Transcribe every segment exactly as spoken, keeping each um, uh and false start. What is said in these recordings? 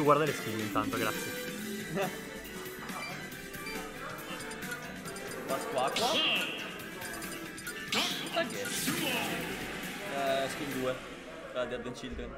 Tu guarda le skill intanto, grazie. La squacqua. Ma che? Eh, skill due. La di Advent Children.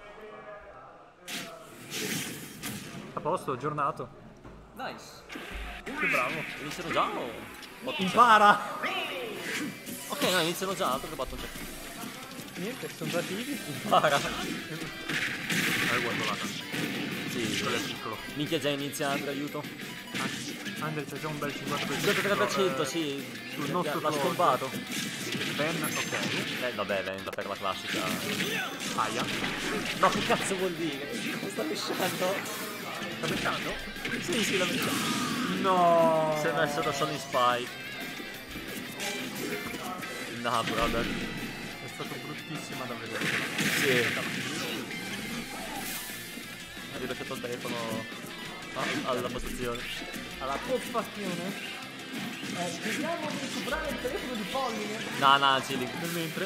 A posto, giornato. Nice. Che bravo. Iniziano già o? Impara! Ok, no, iniziano già, altro che batto c'è. Niente, sono già attivi. Impara. Hai guardato. Sì, Quello è piccolo. minchia già inizia Andre, aiuto. Andre c'è già un bel cinquanta per cento. cinquantatré per cento, eh, sì. sul nostro l'ha floor. scombato. Ben, ok. Eh, vabbè, venda per la classica. Aia. No, che cazzo vuol dire? Mi sta pesciando? Sta beccando? Sì, sì, l'ha pesciato. No. Si è messo da solo in spy. No, brother. È stato bruttissima da vedere. Sì. Hai lasciato il telefono a- alla postazione. Alla postazione. Eh, vediamo di recuperare il telefono di Polline. No, no, Chili. Nel mentre.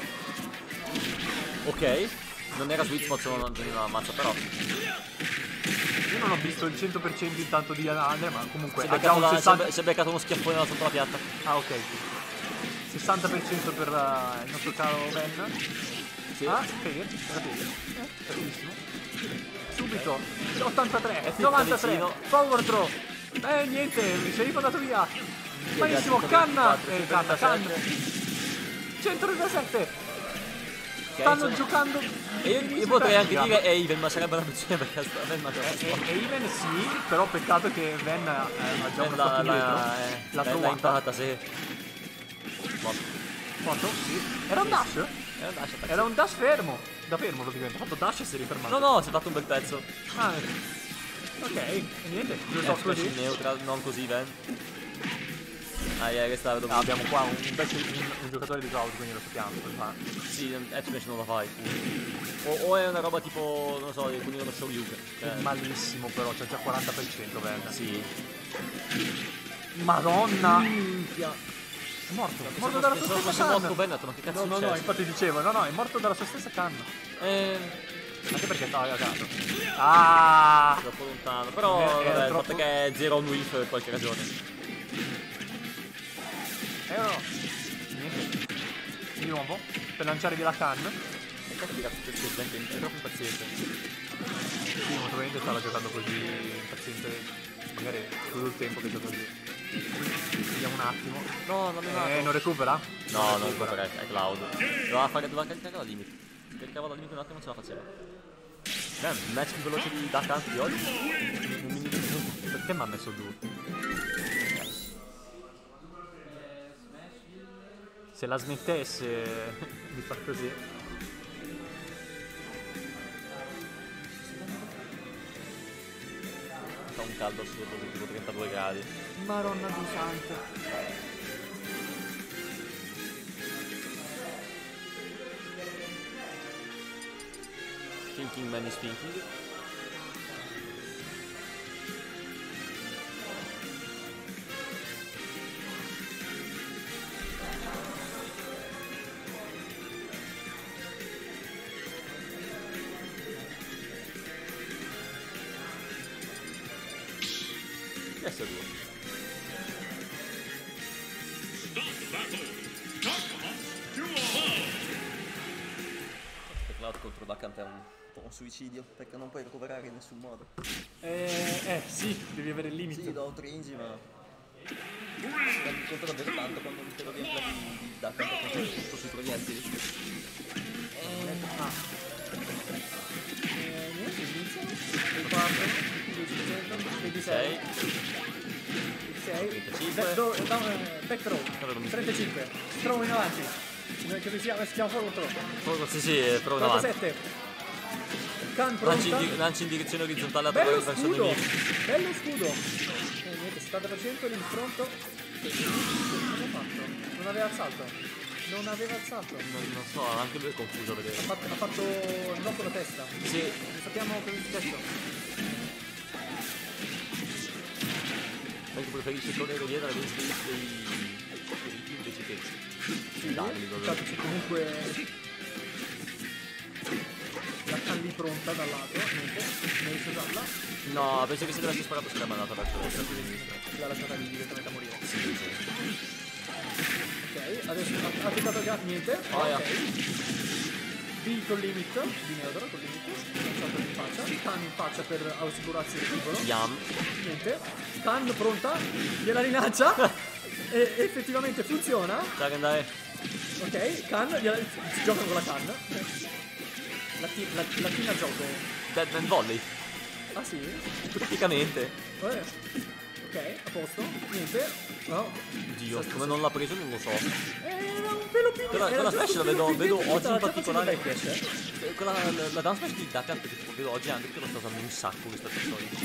Ok. Non era Switch, ma non la ammazza, però. Io non ho visto il cento per cento intanto di Andre, ma comunque Si è ha già beccato, un la- sessanta... si è- si è beccato uno schiaffone sotto la piatta. Ah, ok. sessanta per cento per uh, il nostro caro Ben. Sì. Ah, fair, era fair. Eh, bellissimo. Subito. ottantatré, È novantatré. vicino. Power throw. Eh, niente, mi sei mandato via. Benissimo, Sì, canna. centoventisquattro, Eh, canna, canna. centoventisette. centotrentasette. Ok, Stanno sono- giocando. E io, io potrei anche dire Even, ma sarebbe una peggiore perché sta avendo una E, e Even sì, però peccato che Ven eh, ha già una la, foto dietro. la, eh, L'ha l'ha trovata. imparata, sì. Morto. Foto? Sì. Era un dash? Era un dash attack. Era un dash fermo. Da fermo praticamente. Ha fatto dash e si è rifermato. No, no, si è fatto un bel pezzo. Ah, ok. E niente, giusto Eh, così. in neutral, non così, Ben. Ah, yeah, che stava dopo. Ah, abbiamo qua un, un, pezzo- un, un giocatore di cloud, quindi lo sappiamo. Ma... Sì, Edge non la fai. O, o è una roba tipo, non so, quindi uno Shoryuken. Cioè, Malissimo però, c'è già quaranta per cento Ven. sì. Madonna! Minchia. È morto, è morto Pensavo- dalla pensavo sua fosse stessa morto canna. Ben, ho detto, ma che cazzo No, è no, no, successo? infatti dicevo, no, no, è morto dalla sua stessa canna. Eh, Anche perché stava cagato. Ah! troppo lontano. Però, Eh, era vabbè, il troppo- fatto che è zero on whiff per qualche ragione. E no. Niente. Di nuovo, per lanciare via la canna. E cazzo di cazzo c'è gente, è troppo impaziente. Sì, molto probabilmente stava giocando così impaziente. Magari tutto il tempo che gioca così. Vediamo un attimo. No, non è nato. Eh, non recupera? No, non recupera, è cloud. Doveva, fare, doveva caricare la limit. Caricava la limit un attimo e ce la faceva. Beh, il match più veloce di Dark Hunt di oggi. Un minuto e minuto. Perché mi ha messo due? Se la smettesse di far così. Fa un caldo assurdo, tipo trentadue gradi. Maronna di santa. Thinking man is thinking. Questo è due. Cloud contro Darkant è un po' un suicidio perché non puoi recuperare in nessun modo. Eh, eh, sì, devi avere il limite. Sì, do tre ingi, ma si rende conto davvero tanto quando mi chiedo gameplay di Darkant contro tutto sui proiettili. Eh, ah. Eh, niente, inizia. Il quattro, il ventisei, sei, ventisei, back throw, eh, back throw, trentacinque, throw in avanti. Noi che si chiama, si chiama forward throw. Sì, sì, però una avanti. trentasette. Can Lanci in, pronta. di- lanci in direzione orizzontale Bello attraverso il scudo, nemico. bello scudo. Eh, niente, settanta per cento l'infronto. Cosa ha fatto? Non aveva il salto. Non aveva il salto. Non, non so, anche lui è confuso a vedere. Ha fatto, ha fatto il no con la testa. Sì, Non sappiamo cosa è successo. perché preferisce correre dietro alle dei feriti invece che Sì, darli, intanto c'è comunque la callità pronta dal lato, niente, non riesce a usarla. No, penso che se l'avessi sparato sarebbe andata verso destra più sinistra. L'ha lasciata lì direttamente a morire. Sì, sì. Ok, adesso ha applicato già niente. Oh, yeah. Ok. B con limit, di Neodoro con limit, lanciato in faccia, Khan in faccia per assicurarsi il recupero. Yam. Niente. Khan pronta, gliela rinaccia e effettivamente funziona. Dai, andare. Ok, Khan, gliela, si gioca con la Khan. La, ti- la, la Tina gioco. Deadman Volley. Ah sì? Praticamente. Eh. Ok, a posto. Niente. No. Dio, come non l'ha preso non lo so. Era un pelo più. Quella, era quella giusto smash la un pelo vedo, più vedo dentro, oggi in già particolare. facendo backdash, eh. Quella, la, la dance smash di Dark Amp che vedo oggi anche perché lo sto usando un sacco rispetto al solito.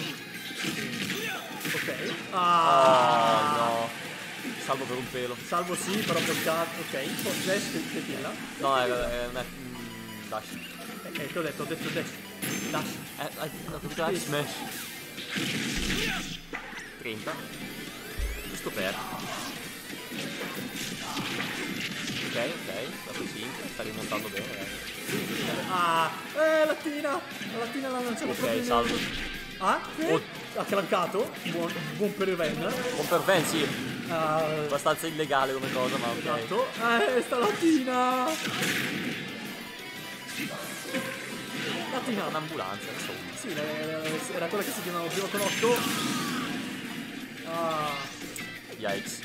Ok. Ah, Ah, no. Salvo per un pelo. Salvo sì, però peccato. Ok, dash che, che killa. No, è, è, è mm, dash. Eh, che ho detto, ho detto dash. Dash. Eh, hai capito? È smash. trenta. Giusto per. Ok, ok, quattro cinque, sta rimontando bene, eh. Ah, eh, Lattina. La Lattina l'ha lanciato proprio Ok, in- salvo. Ah, che? Oh. Ha clancato. Buon, buon per il Ren. Buon per Ben, sì. Ah, Abbastanza illegale come cosa, ma ok. esatto. Eh, sta Lattina. Lattina. Un'ambulanza, insomma. Sì, le- era quella che si chiamava prima con otto. Ah, Yikes.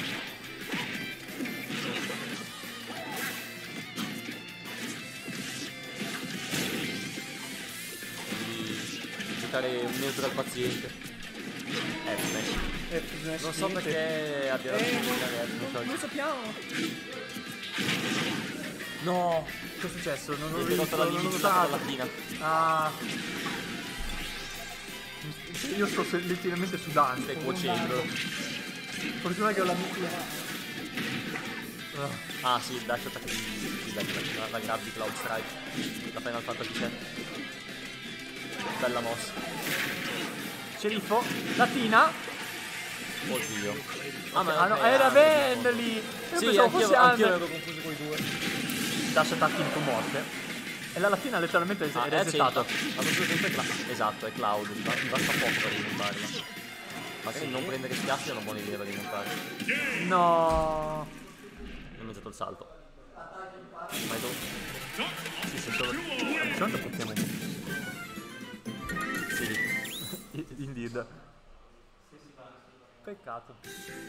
Devi giocare un neutral paziente. Eh, smash. eh, smash, Non so niente. perché abbia Eh, dato non, non non, so. non sappiamo. No! Cosa è successo? Non l'ho Mi è visto, venuta la non l'ho limite notato. dalla latina. Ah. Io sto se- letteralmente sudando. Stai cuocendo. Fortuna che ho la mia. Ah sì, il dash attack di, di la, la, la grab di Cloud Strike. La Final Fantasy sette. Bella mossa. Sceriffo, Latina. Oddio. Ah, ma Ah no, ok, era ah, Ben no, lì. Io Sì, pensavo anch'io, fosse anch'io Anne. ero confuso con i due. Dash attacking con morte. E la Latina letteralmente Ah, è è resettata. cento. Ha preso sempre Cloud. Esatto, è Cloud. Mi ba- mi basta poco per rimontarla. Magari non prendere schiaffi è una buona idea per rimontarla. No. Non ho mangiato il salto. Vai tu. Sì, se solo. Quanto possiamo? Sì. Indeed. Peccato.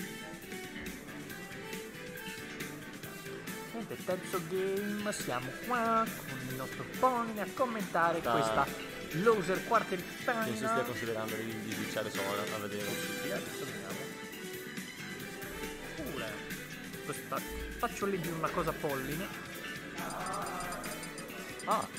Niente, terzo game, siamo qua con il nostro pony a commentare Dai. questa loser quarterfinale. Penso stia considerando di, di switchare Sora a vedere. Sì, adesso vediamo. Pure. Questa... Faccio lì di una cosa polline. Ah!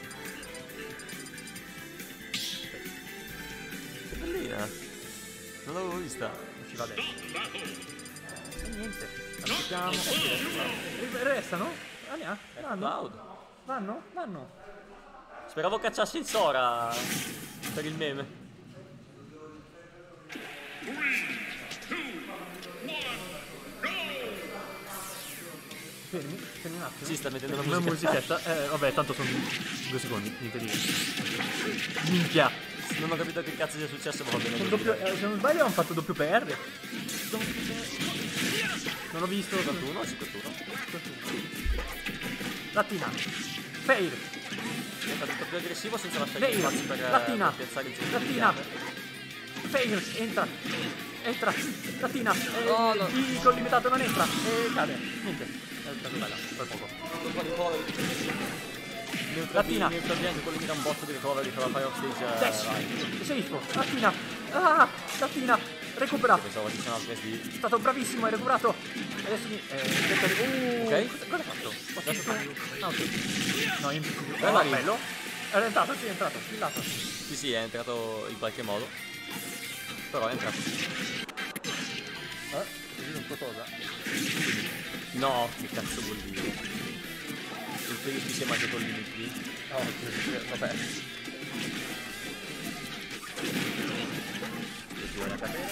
Che bellina! Non l'avevo vista. Non ci va adesso. E niente. Aspettiamo. Eh, Restano? Andiamo. Vanno? Cloud. Vanno? Vanno. Speravo cacciassi il Sora per il meme. Fermi, fermi un attimo. Sì, sta mettendo una Una musica. musichetta. Eh, vabbè, tanto sono due secondi, niente di minchia. Non ho capito che cazzo sia successo, ma va bene. Un così, doppio, dai. eh, se non sbaglio hanno fatto doppio P R. Non l'ho visto. cinquantuno, cinquantuno. Latina. Fair. È stato più aggressivo senza lasciare Fair. spazio per, Latina. per piazzare il giro. Latina. Fair. Entra. Entra. Latina. Eh, Oh, no. il col limitato non entra. E cade. Niente. È stato bella. Per poco. Latina. Neutral B, anche quello che dà un botto di recovery per la Fire of Stage. eh, Dash. vai. Sceriffo. Latina. Ah. Latina. Recupera. Pensavo ci sono altri S D. È stato bravissimo, hai recuperato. Adesso mi. Eh, cerca di- uh, Ok. Cosa, cosa ha fatto? Adesso fa- Ah, ok. No, io mi Bella oh, lì. bello. Era entrato, sì, è entrato. Fillato. Sì, sì, è entrato in qualche modo. Però è entrato. Eh? Così qualcosa. No, che cazzo vuol dire? Il Felice si è mangiato il limit lì. Oh, sì, vabbè. Buona catena.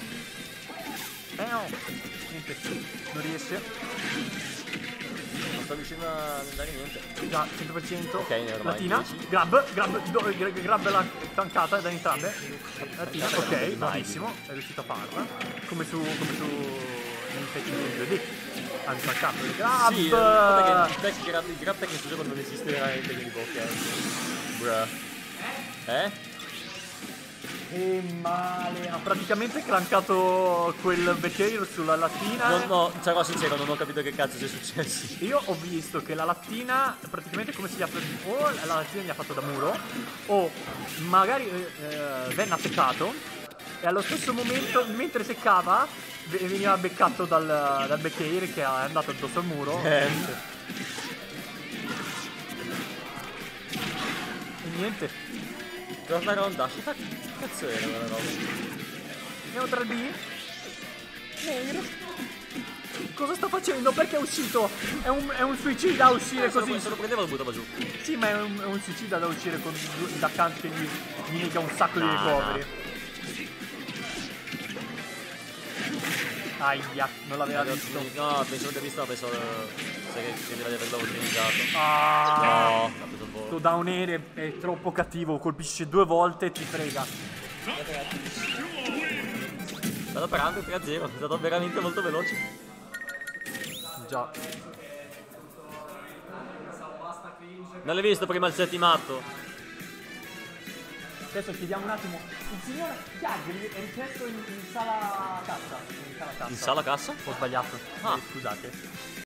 Eh no. Niente, non riesce. Non sto riuscendo a non dare niente. Già, cento per cento. Ok, ne ormai Latina. dieci. Grab, grab, do, gra- grab la tankata da entrambe. Latina, Tankata ok, non bravissimo. È riuscito a farla. Come su, come su Infected due D. Ha tankato il grab. Sì, guarda che il tech grab, il grab tech in questo gioco non esiste veramente di bocca. Bruh. Eh? E male. Ha praticamente crancato quel Becair sulla lattina. No, no, sarò sincero, non ho capito che cazzo sia successo. Io ho visto che la lattina praticamente come si gli ha preso, o la lattina gli ha fatto da muro o magari eh, venne attaccato e allo stesso momento mentre seccava ve- veniva beccato dal, dal Becair che è andato addosso al muro. Eh. E niente. Tornare un dash, che cazzo era quella roba? Andiamo tra il B. Negro. Cosa sta facendo? Perché è uscito? È un, è un suicida a uscire Eh, se lo- così. Se lo prendeva lo buttava giù. Sì, ma è un, è un suicida da uscire con due- da canto che gli, gli nega un sacco di No, recovery. Aia, non l'aveva visto. No, penso che visto, penso che credeva di averlo utilizzato. Ah, No, ha preso il sto volo. down air è, è troppo cattivo, colpisce due volte e ti frega. Vado per tre a zero, è stato veramente molto veloce. Già. Non l'hai visto prima il settimato? Adesso chiediamo un attimo. Il signor Gagli è richiesto in, in sala cassa. In sala cassa. In sala cassa? Ho sbagliato. Ah. Eh, scusate.